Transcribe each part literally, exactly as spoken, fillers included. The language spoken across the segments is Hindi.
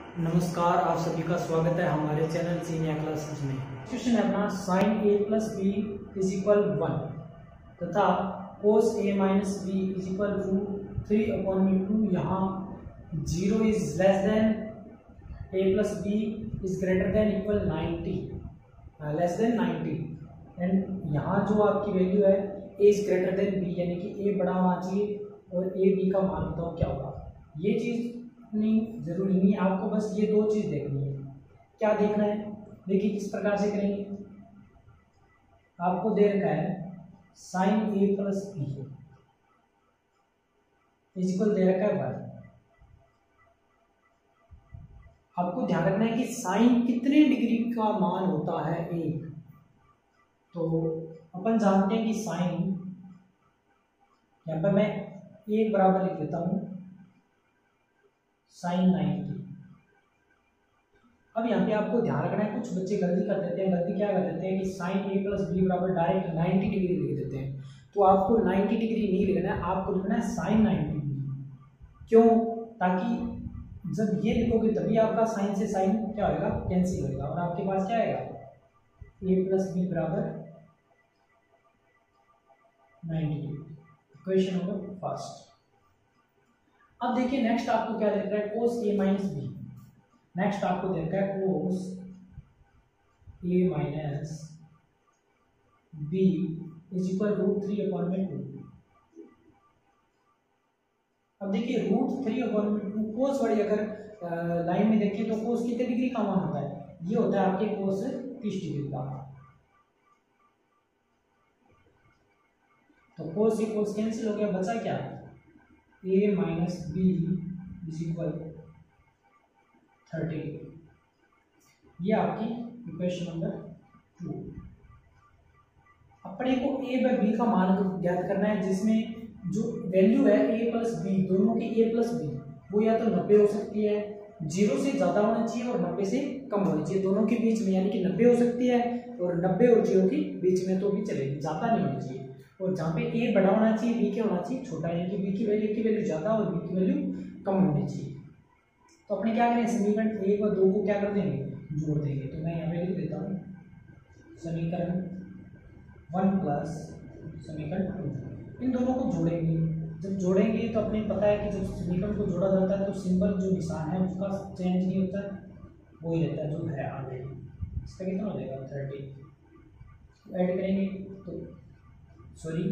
नमस्कार, आप सभी का स्वागत है हमारे चैनल सीनियर क्लासेस में। क्वेश्चन है अपना sine A plus B is equal one तथा cos A minus B is equal to three upon में टू। यहाँ zero is less than A plus B is greater than equal ninety, less than ninety. And यहाँ जो आपकी वैल्यू है A is greater than B, यानी कि ए बड़ा होना चाहिए और ए बी का मान बताओ क्या होगा। ये चीज़ नहीं जरूरी नहीं, आपको बस ये दो चीज देखनी है। क्या देखना है, देखिए किस प्रकार से करेंगे। आपको दे रखा है sine A plus B equal दे रखा है वन। आपको ध्यान रखना है कि साइन कितने डिग्री का मान होता है एक। तो अपन जानते हैं कि साइन, यहां पर मैं एक बराबर लिख देता हूं साइन नाइन्टी। अब यहाँ पे आपको ध्यान रखना है, कुछ बच्चे गलती कर देते हैं। गलती क्या कर देते हैं कि साइन ए प्लस बी बराबर डायरेक्ट नाइन्टी डिग्री लिख देते हैं। तो आपको नाइन्टी डिग्री नहीं लिखना है, आपको लिखना है साइन नाइन्टी डिग्री। क्यों? ताकि जब ये लिखोगे तभी आपका साइन से साइन क्या होगा, कैंसिल होगा और आपके पास क्या आएगा ए प्लस बी बराबर ninety degree. Equation number first. अब देखिए नेक्स्ट आपको क्या देख रहा है, cos A minus B. Next आपको देख रहा है cos A minus B is equal root three upon में टू। अब देखिए रूट थ्री अपॉन में टू, कोस बड़ी अगर लाइन में देखें तो कोस कितने डिग्री का मान होता है, ये होता है आपके कोस तीस डिग्री का। तो कोस से कोस कैंसिल हो गया, बचा क्या A minus B is equal thirty. ये आपकी इक्वेशन नंबर टू। अपने को ए व बी का मान ज्ञात करना है, जिसमें जो वैल्यू है ए प्लस बी, दोनों की ए प्लस बी वो या तो नब्बे हो सकती है, जीरो से ज़्यादा होना चाहिए और नब्बे से कम होनी चाहिए, दोनों के बीच में, यानी कि नब्बे हो सकती है और नब्बे और जीरो के बीच में तो भी चलेगी, ज़्यादा नहीं होनी चाहिए। और जहाँ पे ए बड़ा होना चाहिए बी क्या होना चाहिए छोटा, यानी कि बी की वैल्यू की वैल्यू ज़्यादा और बी की वैल्यू कम होनी चाहिए। तो अपने क्या करें, समीकरण एक और दो को क्या कर देंगे, जोड़ देंगे। तो मैं यहाँ पे लिख देता हूँ समीकरण वन प्लस समीकरण टू, इन दोनों को जोड़ेंगे। जब जोड़ेंगे तो अपने पता है कि जब समीकरण को जोड़ा जाता है तो सिंबल जो निशान है उसका चेंज नहीं होता है, वही रहता है जो है आगे। इसका कितना हो जाएगा थर्टी। ऐड करेंगे तो सॉरी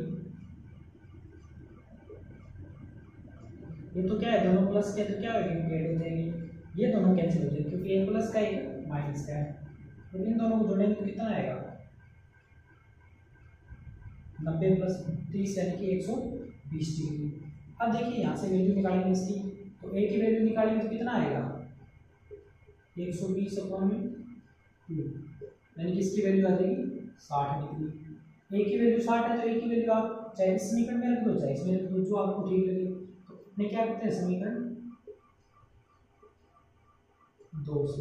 ये तो क्या है, दोनों प्लस के तो क्या हो जाएंगे, ऐड हो जाएंगे। ये दोनों कैंसिल हो जाएंगे क्योंकि एक प्लस का एक माइनस का है। तो इन दोनों को जोड़ेंगे तो कितना आएगा, नब्बे प्लस तीस यानी कि एक सौ बीस डिग्री। अब देखिए यहाँ से वैल्यू निकालेंगे इसकी, तो ए की वैल्यू निकालेंगे तो कितना आएगा एक सौ बीस अपॉन में टू, यानी कि इसकी वैल्यू आ जाएगी साठ डिग्री। ए की वैल्यू साठ है तो ए की वैल्यू आप चाहे इस समीकरण में रख दो चाहे इसमें रख दो, जो आपको ठीक लगे। तो अपने क्या करते हैं समीकरण दो से,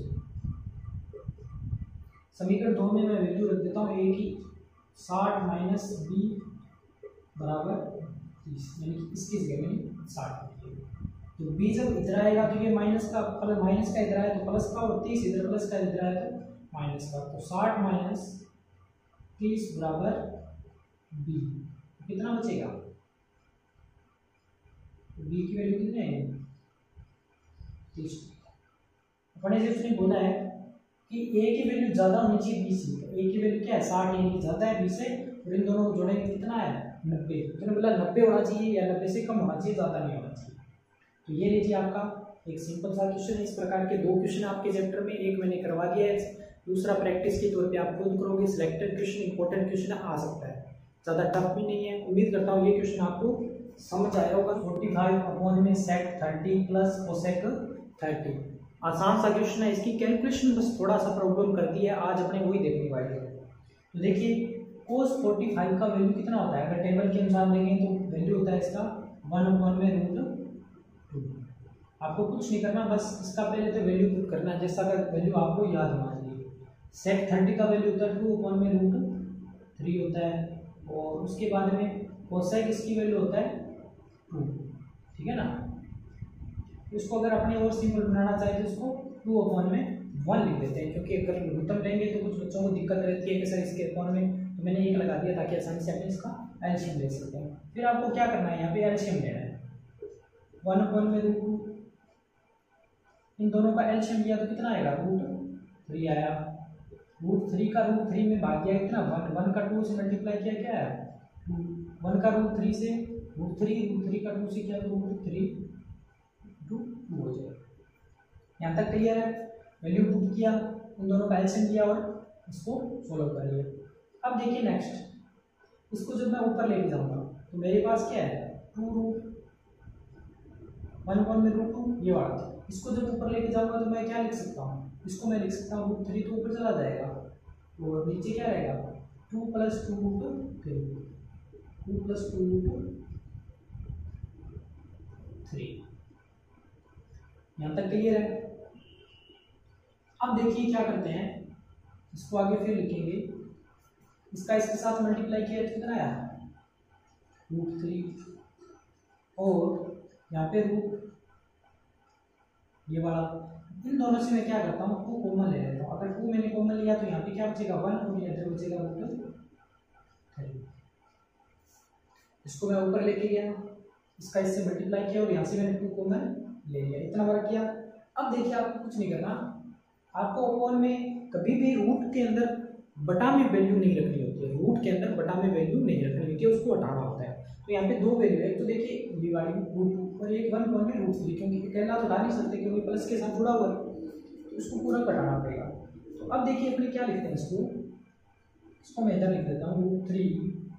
समीकरण दो में मैं वैल्यू रख देता हूँ ए की साठ माइनस बी बराबर तीस, यानी कि इसकी जगह में साठ लिखिए। तो बी जब इधर आएगा तो ये माइनस का प्लस, माइनस का इधर आए तो प्लस का, और तीस इधर प्लस का इधर आए तो माइनस का। तो साठ माइनस तीस बराबर बी, कितना बचेगा, बी की वैल्यू कितनी है तीस। अपने से उसने बोला है कि ए की वैल्यू ज़्यादा होनी चाहिए बी से, तो ए की वैल्यू क्या है साठ, यानी कि ज़्यादा है बी से, और इन दोनों को जोड़ेंगे कितना है नब्बे। उसने बोला नब्बे होना चाहिए या नब्बे से कम होना चाहिए, ज़्यादा नहीं होना चाहिए। तो ये लीजिए आपका एक सिंपल सा क्वेश्चन। इस प्रकार के दो क्वेश्चन आपके चैप्टर में, एक मैंने करवा दिया है, दूसरा प्रैक्टिस के तौर पे आप खुद करोगे। सिलेक्टेड क्वेश्चन इंपॉर्टेंट क्वेश्चन आ सकता है, ज़्यादा टफ भी नहीं है। उम्मीद करता हूँ ये क्वेश्चन आपको समझ आया होगा। फोर्टी फाइव अपॉन में sec thirty plus cosec thirty, आसान सा क्वेश्चन है। इसकी कैलकुलेशन बस थोड़ा सा प्रॉब्लम कर दी है, आज अपने वही देखने वाले हैं। तो देखिए कोस फोर्टी फाइव का वैल्यू कितना होता है, अगर टेबल के अनुसार देखें तो वैल्यू होता है इसका वन अपॉन में रूट टू। आपको कुछ नहीं करना, बस इसका पहले तो वैल्यू पुट करना है, जैसा अगर वैल्यू आपको याद होना चाहिए। सेक थर्टी का वैल्यू होता है टू अपॉन में रूट थ्री होता है, और उसके बाद में कोसेक इसकी वैल्यू होता है टू, ठीक है ना। इसको अगर अपने और सिंपल बनाना चाहे तो इसको टू अपॉन में वन लिख देते हैं, क्योंकि अगर लघुत्तम लेंगे तो कुछ बच्चों को दिक्कत रहती है कि सर इसके अपॉन में, तो मैंने एक लगा दिया ताकि आसानी से अपने इसका एलसीएम ले सकते हैं। फिर आपको क्या करना है, यहाँ पे एलसीएम लेना है, वन अपॉन में रूट टू, इन दोनों का एलसीएम लिया तो कितना आएगा, रूट थ्री आया। रूट थ्री का रूट थ्री में भाग गया कितना, वन, वन का टू से मल्टीप्लाई किया क्या है टू, वन का रूट थ्री से रूट थ्री, रूट थ्री का टू से किया तो रूट थ्री टू टू हो जाएगा। यहाँ तक क्लियर है। वैल्यू पुट किया, उन दोनों का एलसीएम लिया और इसको सोल्व कर लिया। अब देखिए नेक्स्ट, इसको जब मैं ऊपर लेके जाऊंगा तो मेरे पास क्या है, टू रूट वन वन में रूट टू, ये वाला। इसको जब ऊपर लेके जाऊंगा तो मैं क्या लिख सकता हूँ, इसको मैं लिख सकता हूँ रूट थ्री, तो ऊपर चला जाएगा और नीचे क्या रहेगा, two plus two root three, two plus two root three. यहाँ तक क्लियर है। अब देखिए क्या करते हैं, इसको आगे फिर लिखेंगे, इसका इसके साथ मल्टीप्लाई किया तो कितना आया, रूट थ्री, और यहाँ पे रूट ये वाला, इन दोनों से मैं क्या करता हूँ, टू कॉमन ले लेता हूँ। अगर टू मैंने कॉमन लिया तो यहाँ पे क्या बचेगा, वन, और इधर बचेगा रूट थ्री। इसको मैं ऊपर लेके गया, इसका इससे मल्टीप्लाई किया और यहाँ से मैंने टू कॉमन ले लिया, इतना वर्क किया। अब देखिए आपको कुछ नहीं करना, आपको अपॉन में कभी भी रूट के अंदर बटा में वैल्यू नहीं रखनी होती है, रूट के अंदर बटा में वैल्यू नहीं रखनी होती है, उसको हटाना होता है। तो यहाँ पे दो वैल्यू है, तो देखिए ये वाली रूट टू और एक वन अपॉन में रूट थ्री, क्योंकि अकेला तो ला नहीं सकते क्योंकि प्लस के साथ जुड़ा हुआ है, तो इसको पूरा घटाना पड़ेगा। तो अब देखिए अपने क्या लिखते हैं इसको, इसको मैं इधर लिख देता हूँ रूट थ्री,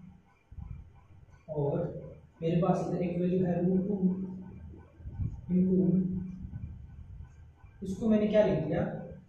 और मेरे पास इधर एक वैल्यू है रूट टू इंटू, इसको मैंने क्या लिख दिया,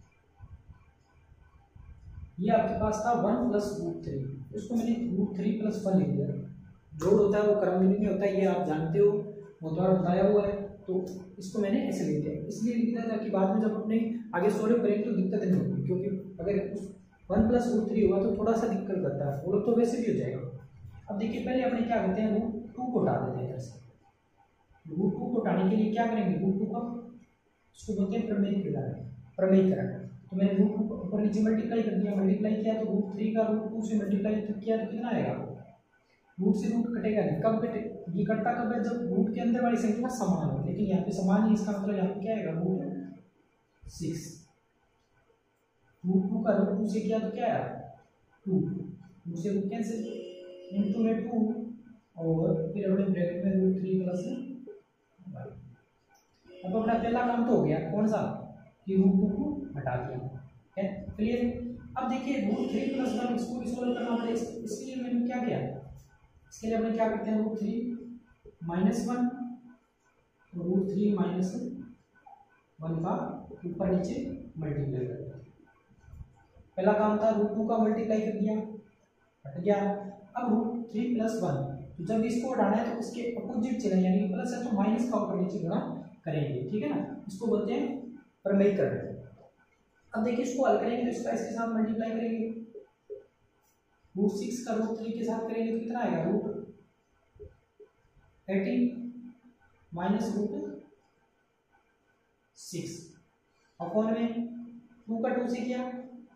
ये आपके पास था वन प्लस रूट थ्री, इसको मैंने रूट थ्री प्लस वन लिख दिया। जोड़ होता है वो क्रमविधि में होता है, ये आप जानते हो, वो द्वारा बताया हुआ है, तो इसको मैंने ऐसे लिख दिया। इसलिए लिख दिया ताकि बाद में जब अपने आगे सॉल्व करेंगे तो दिक्कत नहीं होगी, क्योंकि अगर उस वन प्लस रूट थ्री हुआ तो थोड़ा सा दिक्कत करता है, वो लोग तो वैसे भी हो जाएगा। अब देखिए पहले अपने क्या करते हैं, रूट टू को हटा देते हैं इधर से। रूट टू को हटाने के लिए क्या करेंगे, रूट टू का इसको बोलते हैं प्रमेयीकरण, प्रमेयीकरण। तो मैंने रूट टू ऊपर नीचे मल्टीप्लाई कर दिया, मल्टीप्लाई किया तो रूट थ्री का रूट टू से मल्टीप्लाई किया तो कितना आएगा, रूट से रूट कटेगा नहीं, कब कटे, ये कटता कब है, जब रूट के अंदर वाली संख्या समान हो, लेकिन यहाँ पे समान नहीं, इसका मतलब यहाँ पे क्या आएगा, रूट सिक्स। रूट टू का रूट टू से किया तो क्या आया, टू, टू से रूट कैंसिल, इंटू में टू, और फिर अपने ब्रैकेट में रूट थ्री प्लस वन। अब अपना पहला काम तो हो गया, कौन सा, कि रूट टू को हटा दिया है, क्लियर। अब देखिए रूट थ्री प्लस वन, इसको भी सोल्व करना पड़ेगा, इसलिए मैंने क्या किया, इसके लिए अपने क्या करते हैं, root three minus one, root three minus one का ऊपर नीचे मल्टीप्लाई कर दिया। पहला काम था रूट टू का मल्टीप्लाई कर दिया, हट गया। अब रूट थ्री प्लस वन, तो जब इसको हटाना है तो उसके अपोजिट चिन्ह, यानी प्लस है तो माइनस का ऊपर नीचे गुणा करेंगे, ठीक है ना, इसको बोलते हैं प्रमेयीकरण। अब देखिए इसको हल करेंगे तो इसका इसके साथ मल्टीप्लाई करेंगे, रूट सिक्स का रूट थ्री के साथ करेंगे तो कितना आएगा, root eighteen minus root six, upon में टू का टू से किया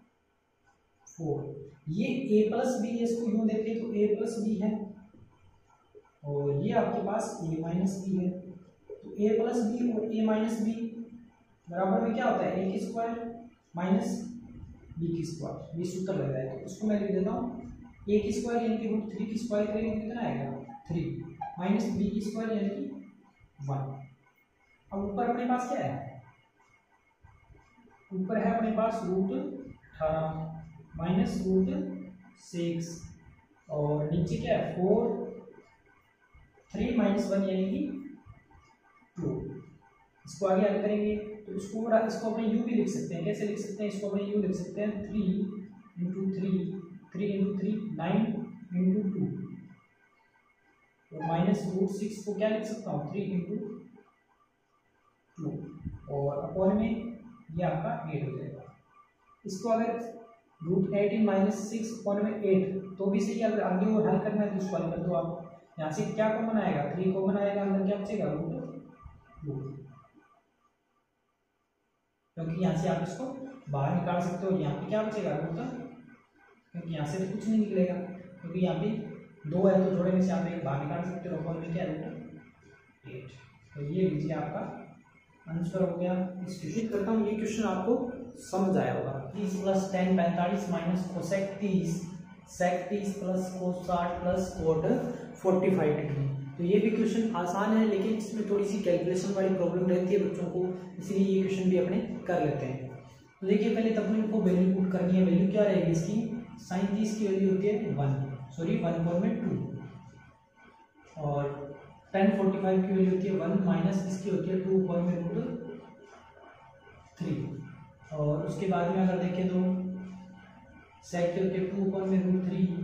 फोर। ये a प्लस बी है, इसको यूं देखें तो a प्लस बी है, और ये आपके पास a माइनस बी है, तो a प्लस बी और a माइनस बी बराबर में क्या होता है, a की स्क्वायर माइनस बी की स्क्वायर, ये सूत्र लग रहा है, तो इसको मैं लिख देता हूँ, a की स्क्वायर यानी कि रूट थ्री की स्क्वायर करेंगे कितना आएगा, थ्री, माइनस बी की स्क्वायर यानी कि वन। अब ऊपर अपने पास क्या है, ऊपर है अपने पास रूट अठारह माइनस रूट सिक्स, और नीचे क्या है, फोर, थ्री माइनस वन यानी कि टू। इसको आगे हल करेंगे तो इसको इसको अपने यू भी लिख सकते हैं, कैसे लिख सकते हैं, इसको अपने यू लिख सकते हैं, three into three, three into three nine into two, तो माइनस रूट सिक्स को क्या लिख सकता हूँ, थ्री इंटू टू, और अपॉन में ये आपका एट हो जाएगा। इसको अगर root eighteen minus six upon में एट तो भी सही, अगर आगे वो हल करना है तो इसको हल कर दो आप। यहाँ से क्या कॉमन आएगा, थ्री कॉमन आएगा, अंदर क्या बचेगा, रूट टू। क्योंकि यहाँ से आप इसको बाहर निकाल सकते हो। यहाँ पे क्या बचेगा रूट, क्योंकि यहाँ से तो कुछ नहीं निकलेगा, क्योंकि यहाँ पे दो है तो जोड़े में से आप एक बाहर निकाल सकते हो। अपॉन में क्या रूट एट। तो ये लीजिए आपका आंसर हो गया। इस क्वेश्चन करता हूँ, ये क्वेश्चन आपको समझ आया होगा। तीस प्लस टेन पैंतालीस माइनस कोसेक तीस सेक तीस प्लस कोस साठ plus cot forty five degree. तो ये भी क्वेश्चन आसान है, लेकिन इसमें थोड़ी सी कैलकुलेशन वाली प्रॉब्लम रहती है बच्चों को, इसलिए ये क्वेश्चन भी अपने कर लेते हैं। तो देखिए पहले तब इनको वैल्यू पुट करनी है। वैल्यू क्या रहेगी इसकी, साइन तीस की वैल्यू होती है वन, सॉरी वन फॉर में टू, और टेन फोर्टी फाइव की वैल्यू होती है वन, माइनस इसकी होती है टू फॉर में रूट थ्री, और उसके बाद में अगर देखें तो सेक की होती है टू फॉर में root three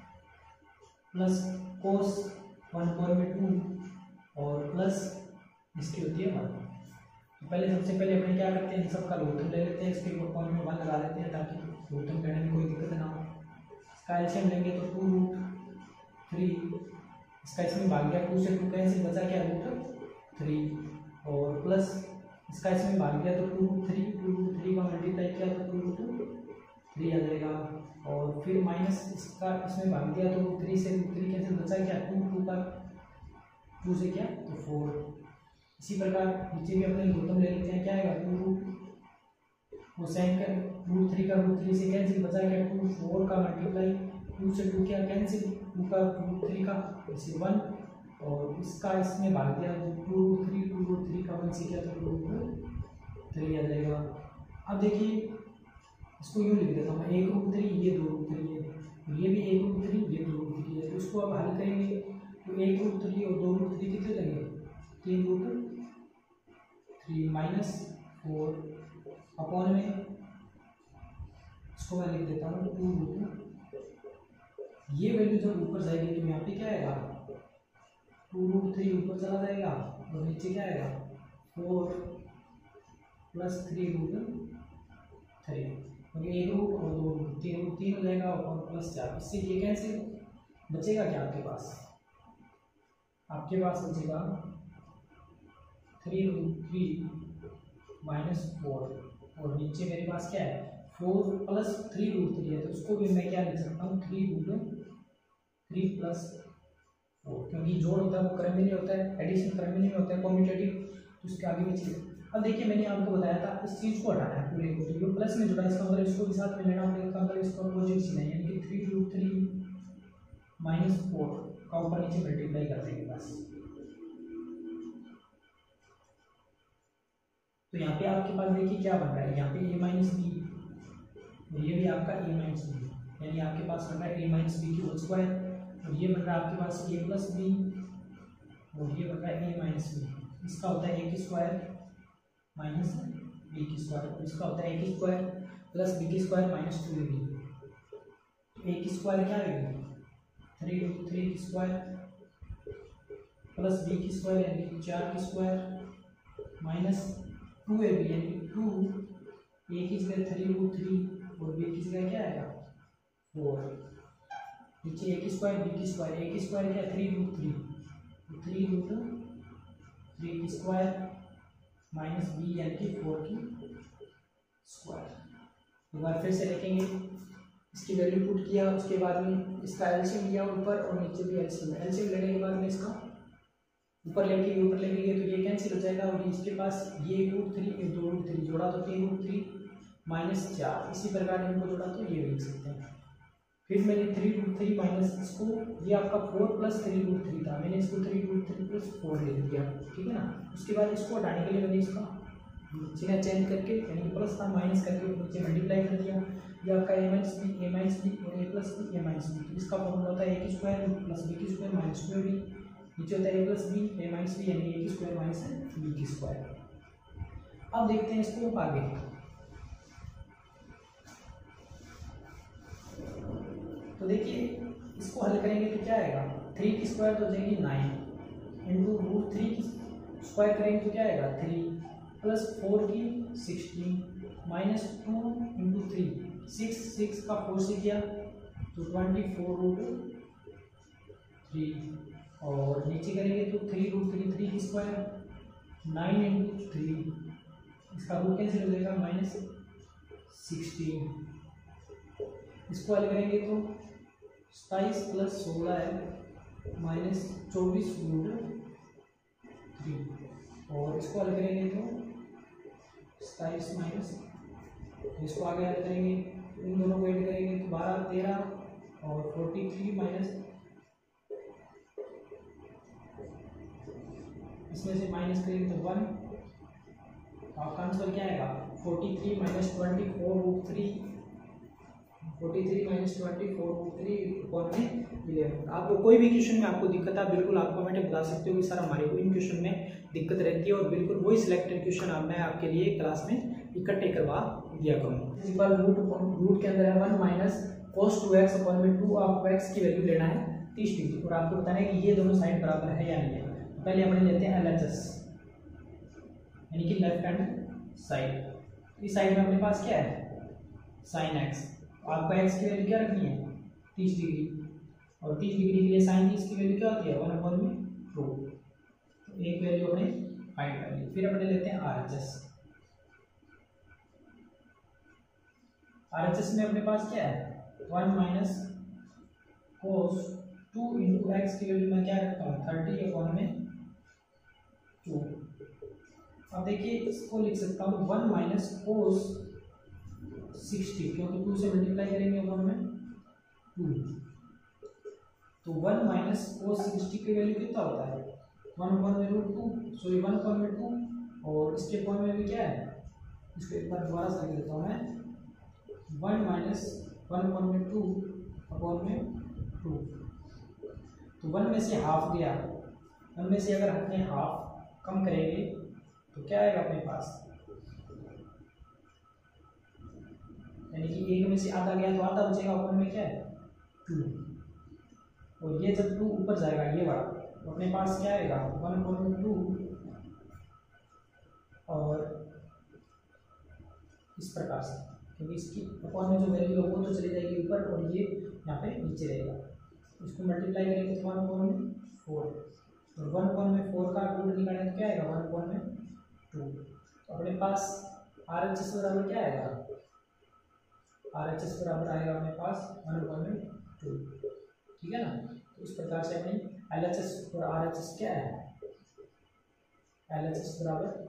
plus cos one for में टू और प्लस इसकी होती है वन। तो पहले सबसे पहले अपने क्या करते हैं, इन सब का लघुत्तम ले लेते हैं, इसके फॉर्म में वन लगा देते हैं ताकि लघुत्तम करने में कोई दिक्कत ना हो। इसका एलसीएम लेंगे तो टू रूट थ्री, इसका इसमें भाग गया, टू से टू कैंसिल, बचा क्या रूट थ्री, और प्लस इसका इसमें भाग गया तो two root three, two root three का मल्टीप्लाई किया तो टू रूट थ्री आ जाएगा, और फिर माइनस इसका इसमें भाग दिया तो थ्री से रूट थ्री कैंसिल, बचा क्या टू, टू का टू से क्या तो फोर। इसी प्रकार नीचे भी अपने लघुत्तम ले लेते हैं, क्या आएगा टू रूट कोसाइन का रूट थ्री का रूट थ्री से कैंसिल, बचा क्या टू, फोर का मल्टीप्लाई टू से टू क्या कैंसिल, टू का रूट थ्री का इसे वन, और इसका इसमें भाग दिया two root three, two root three का वन से क्या तो रूट थ्री आ जाएगा। अब देखिए इसको यूँ लिख देता हूँ, एक रूट थ्री ये दो रूट थ्री है, ये भी एक रूट थ्री ये दो रूट थ्री है। तो इसको अब हल करेंगे तो एक रूट थ्री और दो रूट थ्री कितने देंगे, तीन root three minus four upon में इसको मैं लिख देता हूँ टू रूट, ये वैल्यू जब ऊपर जाएगी तो यहाँ पे क्या आएगा टू रूट थ्री ऊपर चला जाएगा और नीचे क्या आएगा four plus three root three, क्योंकि एक रूट और दो रूट तीन रूट तीन हो जाएगा और प्लस चार, इससे ये कैंसिल, बचेगा क्या आपके पास, आपके पास बचेगा three root three minus four, और नीचे मेरे पास क्या है four plus three root three है, तो उसको भी मैं क्या लिख सकता हूँ three root three plus four, क्योंकि जोड़ होता है वो क्रम में नहीं होता है, एडिशन क्रम में नहीं होता है, कॉम्यूटेटिव, तो उसके आगे भी चीज़। अब देखिए मैंने आपको बताया था इस चीज़ को हटाना है पूरे को, तो ये प्लस में जुड़ा, इसका मतलब इसको भी साथ में लेना पड़ेगा, इसका मतलब इसको अपोजिट सीना है, यानी कि three root three minus four का ऊपर नीचे मल्टीप्लाई कर देंगे बस। तो यहाँ पे आपके पास देखिए क्या बन रहा है, यहाँ पे ए माइनस बी, और ये भी आपका ए माइनस बी, यानी आपके पास बन रहा है ए माइनस बी की होल स्क्वायर, और ये बन रहा है आपके पास ए प्लस बी, और ये बन रहा है ए माइनस बी, इसका होता है ए की स्क्वायर माइनस बी की स्क्वायर, इसका होता है ए की स्क्वायर प्लस बी की square minus two A B. A की स्क्वायर क्या रहेगी थ्री रूट थ्री की स्क्वायर प्लस बी की स्क्वायर यानी कि चार की square minus two A B, यानी टू ए की जगह थ्री रूट थ्री और बी की जगह क्या आएगा फोर, नीचे ए की स्क्वायर बी की स्क्वायर, ए की स्क्वायर क्या three root three, three root three की स्क्वायर माइनस बी यानी कि फोर की स्क्वायर। एक बार फिर से लिखेंगे, इसकी वैल्यू पुट किया, उसके बाद में इसका एलसीएम लिया ऊपर और नीचे भी एलसीएम, एलसीएम लेने के बाद में इसका ऊपर लेके ऊपर लेके गए तो ये कैंसिल हो जाएगा, और इसके पास ये एक रूट थ्री एक दो रूट थ्री जोड़ा तो तीन रूट थ्री माइनस चार, इसी प्रकार इनको जोड़ा तो ये लिख सकते हैं। फिर मैंने थ्री रूट थ्री माइनस इसको, ये आपका four plus three root three था, मैंने इसको three root three plus four लिख दिया, ठीक है ना। उसके बाद इसको हटाने के लिए मैंने इसका चिन्ह चेंज करके, यानी कि प्लस था माइनस करके नीचे मल्टीप्लाई कर दिया, ये आपका A minus B A minus B और A plus B A minus B, इसका फॉर्मूला होता है ए की स्क्वायर प्लस बी की square minus two A B, नीचे होता है A plus B A minus B यानी ए की स्क्वायर माइनस बी की स्क्वायर। अब देखते हैं इसको आगे, तो देखिए इसको हल करेंगे तो क्या आएगा थ्री की स्क्वायर तो हो जाएगी नाइन इंटू रूट थ्री की स्क्वायर करेंगे तो क्या आएगा थ्री प्लस फोर की sixteen minus two into three, six six का फोर से किया तो ट्वेंटी फोर रूट थ्री, और नीचे करेंगे तो थ्री रूट थ्री थ्री की स्क्वायर नाइन इंटू थ्री इसका रूट कैंसिल हो जाएगा माइनस सिक्सटीन। इसको हल करेंगे तो सताईस प्लस सोलह है माइनस चौबीस रूट थ्री, और इसको हल करेंगे तो सताईस माइनस, इसको आगे हल करेंगे इन दोनों को ऐड करेंगे तो बारह तेरह और फोर्टी थ्री माइनस, इसमें से माइनस करेंगे तो वन, आपका आंसर क्या आएगा forty three minus twenty four root three, forty three minus twenty four root three one में इलेवन। आपको कोई भी क्वेश्चन में आपको दिक्कत है बिल्कुल आप कमेंट में बता सकते हो कि सर हमारे को इन क्वेश्चन में दिक्कत रहती है, और बिल्कुल वही सिलेक्टेड क्वेश्चन आप मैं आपके लिए क्लास में इकट्ठे करवा दिया करूँ। प्रिंसिपल रूट रूट के अंदर है one minus cos two X upon में टू, आपको एक्स की वैल्यू लेना है तीस डिग्री, और आपको बताना है कि ये दोनों साइड बराबर है या नहीं है। तो पहले अपने लेते हैं एल एच एस यानी कि लेफ्ट हैंड साइड। इस साइड में अपने पास क्या है साइन एक्स, आपको एक्स की वैल्यू क्या रखनी है तीस डिग्री, और तीस डिग्री के लिए साइन तीस की वैल्यू क्या होती है वन अपॉन में टू, तो एक वैल्यू अपने फाइंड कर ली। फिर अपने लेते हैं R H S. R H S में अपने पास क्या है one minus cos two into X की वैल्यू मैं क्या रखता हूँ थर्टी अपॉन में टू। अब देखिए इसको लिख सकता हूँ वन माइनस कोस सिक्सटी, क्योंकि टू से मल्टीप्लाई करेंगे अपॉन में टू, तो वन माइनस कोस सिक्सटी की वैल्यू कितना होता है वन अपॉन में root two, sorry one upon में टू, और इसके अपॉन में भी क्या है, इसको एक बार दोबारा से लिख देता हूँ मैं, वन माइनस वन अपॉन में टू अपॉन में टू, तो वन में से हाफ गया, वन में से अगर अपने हाफ कम करेंगे तो क्या आएगा अपने पास, यानी कि एक में से आधा गया तो आधा बचेगा, ऊपर में क्या है टू, और ये जब टू ऊपर जाएगा ये वाला तो अपने पास क्या आएगा वन पॉइंट टू, और इस प्रकार से, क्योंकि इसकी अपॉन में जो वैल्यू है वो तो चली जाएगी ऊपर और ये यहाँ पे नीचे रहेगा, इसको मल्टीप्लाई करेंगे तो वन पॉइंट फोर, और वन पॉइंट में फोर का रूट निकालेंगे तो क्या आएगा वन पॉइंट में टू, तो अपने पास आर एच एस बराबर क्या आएगा, आर एच एस बराबर आएगा अपने पास वन पॉइंट टू, ठीक है ना। तो इस प्रकार से अपनी एल एच एस और आर एच एस क्या है, एल एच एस बराबर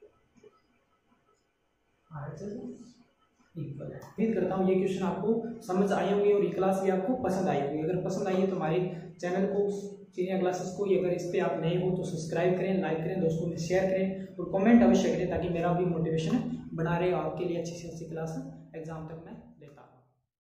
आर एच एस इक्वल है। उम्मीद करता हूँ ये क्वेश्चन आपको समझ आए होंगे और ये क्लास भी आपको पसंद आई होगी। अगर पसंद आई है तो हमारे चैनल को चिनिया क्लासेस को, अगर इस पर आप नए हो तो सब्सक्राइब करें, लाइक करें, दोस्तों में शेयर करें और कमेंट अवश्य करें, ताकि मेरा भी मोटिवेशन बना रहे आपके लिए अच्छी से अच्छी क्लास एग्जाम तक मैं